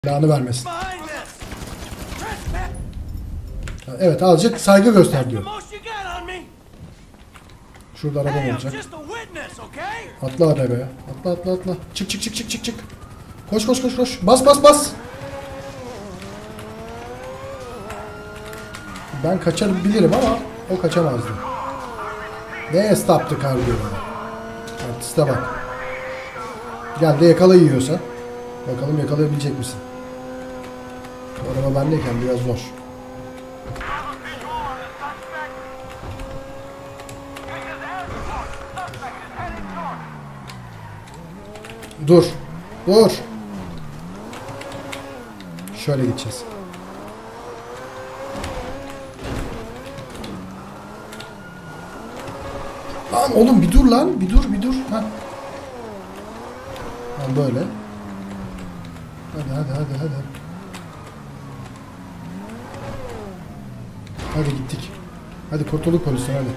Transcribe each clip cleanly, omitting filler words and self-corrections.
Belanı vermesin. Evet, azıcık saygı göster diyor. Şurada arabam olacak. Atla arabaya. Atla atla atla. Çık çık çık çık çık çık. Koş koş koş koş. Bas bas bas. Ben kaçabilirim ama o kaçamazdı. Neye stop'tı kar diyor bana. Artiste bak. Gel de yakala yiyorsa. Bakalım yakalayabilecek misin? Bu araba bendeyken biraz zor. Dur. Dur. Şöyle gideceğiz. Lan oğlum bir dur lan. Bir dur bir dur. Ha. Lan böyle. Hadi hadi hadi hadi. Hadi gittik. Hadi kurtulduk polisten hadi.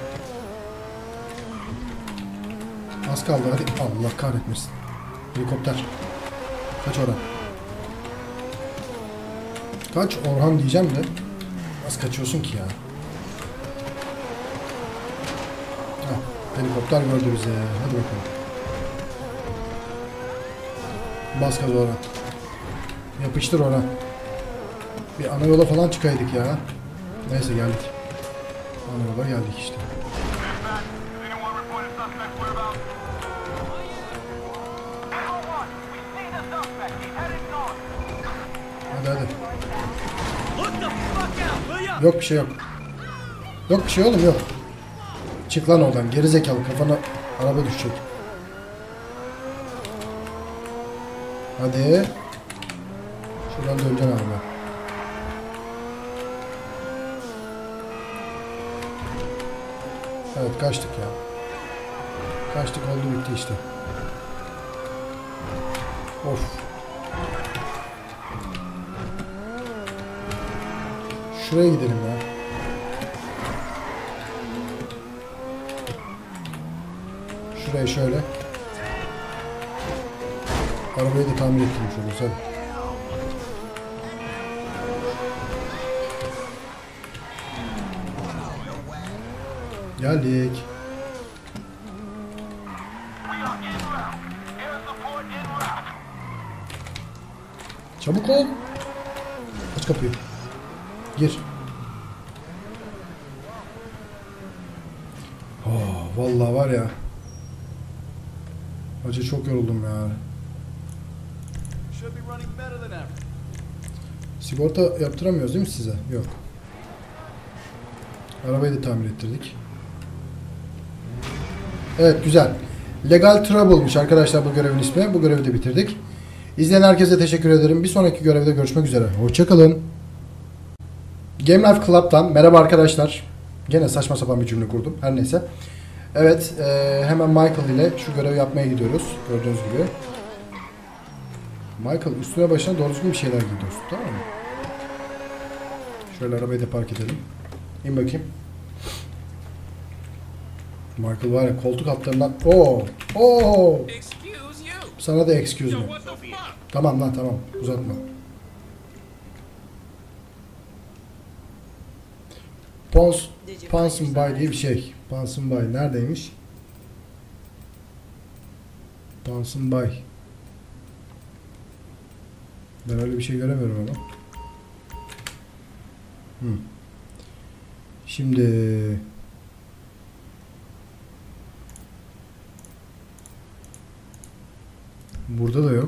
Az kaldı hadi. Allah kahretmesin. Helikopter. Kaç Orhan. Kaç Orhan diyeceğim de. Nasıl kaçıyorsun ki ya? Heh, helikopter gördü bizi. Hadi bakalım. Bas gaz Orhan. Yapıştır Orhan. Bir ana yola falan çıkaydık ya. Neyse geldik. Ana yola geldik işte. Hadi hadi. Yok bir şey yok. Yok bir şey oğlum yok. Çık lan oradan gerizekalı, kafana araba düşecek. Hadi. Şuradan döneceksin araba. Evet kaçtık ya. Kaçtık oldu bitti işte. Of. Şuraya gidelim ya. Şuraya şöyle. Arabayı da tamir ettirmiş oluruz hadi. Geldik. Çabuk ol. Aç kapıyı. Gir. Oh, vallahi var ya. Acı çok yoruldum ya. Sigorta yaptıramıyoruz değil mi size? Yok. Arabayı da tamir ettirdik. Evet güzel. Legal Trouble'mış arkadaşlar bu görevin ismi. Bu görevi de bitirdik. İzleyen herkese teşekkür ederim. Bir sonraki görevde görüşmek üzere. Hoşçakalın. Game Life Club'tan merhaba arkadaşlar. Gene saçma sapan bir cümle kurdum. Her neyse. Evet hemen Michael ile şu görevi yapmaya gidiyoruz. Gördüğünüz gibi. Michael üstüne başına doğru düzgün bir şeyler giyiyorsun. Tamam mı? Şöyle arabayı da park edelim. İn bakayım. Michael var ya koltuk altlarından. Oo. Sana da excuse me. Tamam lan tamam. Uzatma. Ponsonby diye bir şey. Ponsonby neredeymiş? Ponsonby. Ben öyle bir şey göremiyorum ama. Şimdi burada da yok.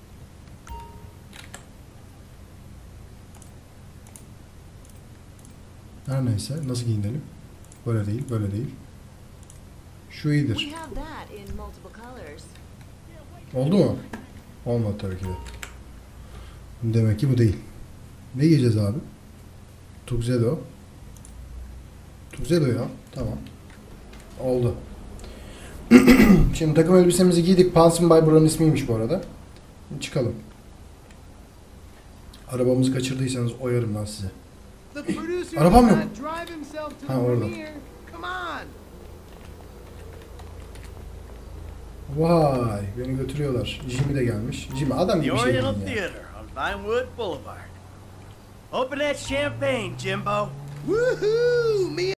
Her neyse nasıl giyinelim? Böyle değil, böyle değil. Şu iyidir. Oldu mu? Olmadı tabii ki de. Demek ki bu değil. Ne giyeceğiz abi? Tuxedo. Tuxedo ya. Tamam. Oldu. Şimdi takım elbisemizi giydik. Ponsonby buranın ismiymiş bu arada. Şimdi çıkalım. Arabamızı kaçırdıysanız oyarım lan size. Arabam yok. Ha orada. Vay beni götürüyorlar. Jimmy de gelmiş. Jimmy adam gibi bir şey değil ya. Vinewood Boulevard. Open that champagne, Jimbo. Woohoo! Me